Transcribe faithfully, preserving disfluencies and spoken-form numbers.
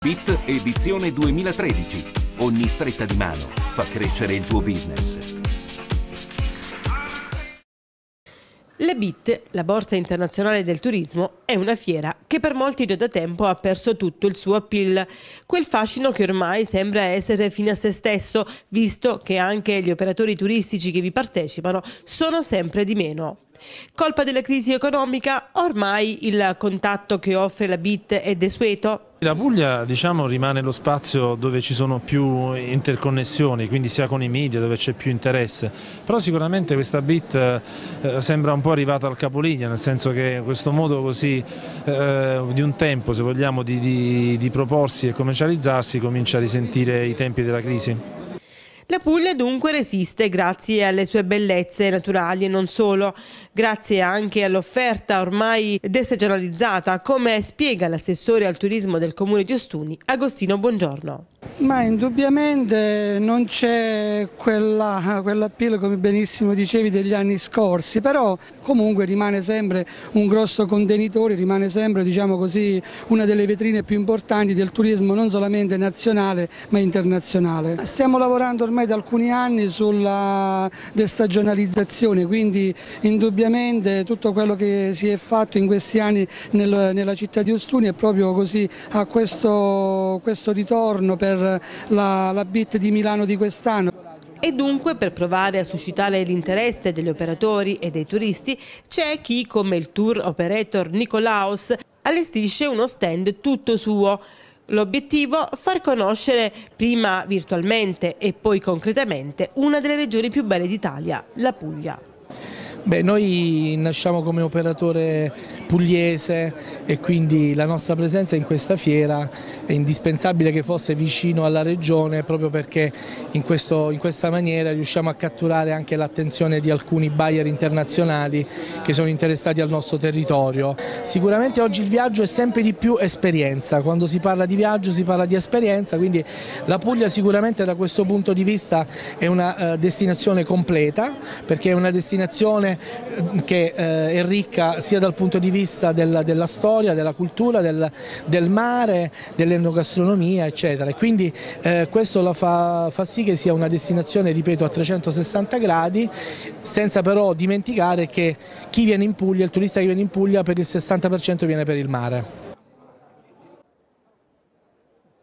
B I T edizione duemilatredici. Ogni stretta di mano fa crescere il tuo business. La B I T, la Borsa Internazionale del Turismo, è una fiera che per molti già da tempo ha perso tutto il suo appeal, quel fascino che ormai sembra essere fine a se stesso, visto che anche gli operatori turistici che vi partecipano sono sempre di meno. Colpa della crisi economica? Ormai il contatto che offre la B I T è desueto? La Puglia, diciamo, rimane lo spazio dove ci sono più interconnessioni, quindi sia con i media, dove c'è più interesse, però sicuramente questa B I T eh, sembra un po' arrivata al capolinea, nel senso che questo modo così eh, di un tempo, se vogliamo, di, di, di proporsi e commercializzarsi comincia a risentire i tempi della crisi. La Puglia dunque resiste grazie alle sue bellezze naturali e non solo, grazie anche all'offerta ormai destagionalizzata, come spiega l'assessore al turismo del comune di Ostuni, Agostino Buongiorno. Ma indubbiamente non c'è quella, quell'appeal, come benissimo dicevi, degli anni scorsi, però comunque rimane sempre un grosso contenitore, rimane sempre, diciamo così, una delle vetrine più importanti del turismo non solamente nazionale ma internazionale. Stiamo lavorando ormai da alcuni anni sulla destagionalizzazione, quindi indubbiamente tutto quello che si è fatto in questi anni nel, nella città di Ostuni è proprio così, a questo, questo ritorno per la, la B I T di Milano di quest'anno. E dunque, per provare a suscitare l'interesse degli operatori e dei turisti, c'è chi, come il tour operator Nicolaus, allestisce uno stand tutto suo. L'obiettivo? Far conoscere prima virtualmente e poi concretamente una delle regioni più belle d'Italia, la Puglia. Beh, noi nasciamo come operatore pugliese e quindi la nostra presenza in questa fiera è indispensabile che fosse vicino alla regione, proprio perché in, questo, in questa maniera riusciamo a catturare anche l'attenzione di alcuni buyer internazionali che sono interessati al nostro territorio. Sicuramente oggi il viaggio è sempre di più esperienza, quando si parla di viaggio si parla di esperienza, quindi la Puglia sicuramente da questo punto di vista è una uh, destinazione completa, perché è una destinazione che eh, è ricca sia dal punto di vista della, della storia, della cultura, del, del mare, dell'enogastronomia eccetera, e quindi eh, questo la fa, fa sì che sia una destinazione, ripeto, a trecentosessanta gradi, senza però dimenticare che chi viene in Puglia, il turista che viene in Puglia, per il sessanta per cento viene per il mare.